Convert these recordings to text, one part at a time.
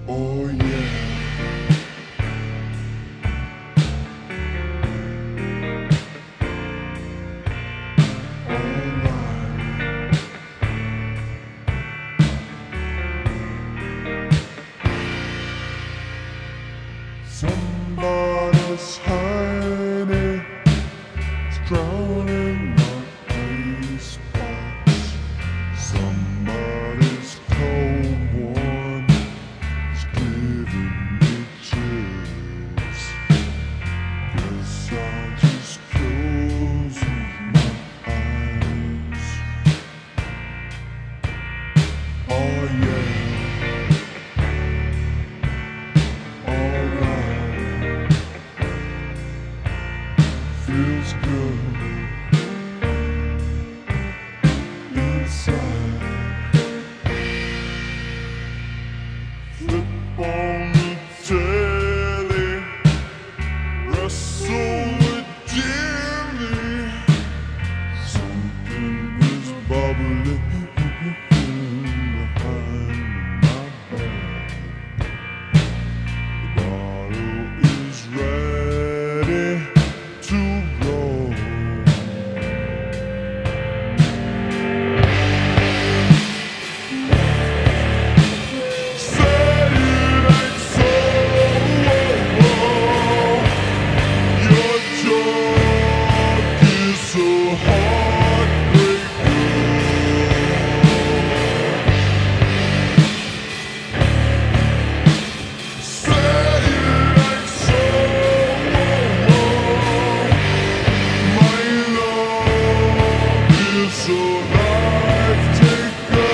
Oh yeah. Somebody's honey is drowning my icebox. Somebody's cold warm is giving me chills. Guess I'll just close my eyes. Oh yeah. Feels good inside. Flip on the telly, wrestle with Jimmy. Something is bubbling behind my back. The bottle is ready to go. Say it ain't so. Your joke is so heartbreaking. Say it ain't so. My love is so life taker.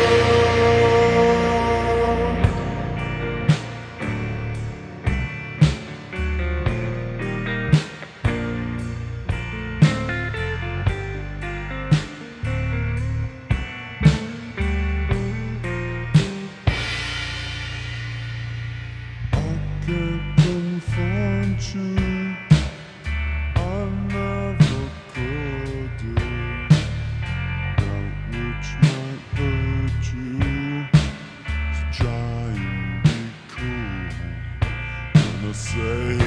I can't confront you. I never could do that which might hurt you. So try and be cool when I say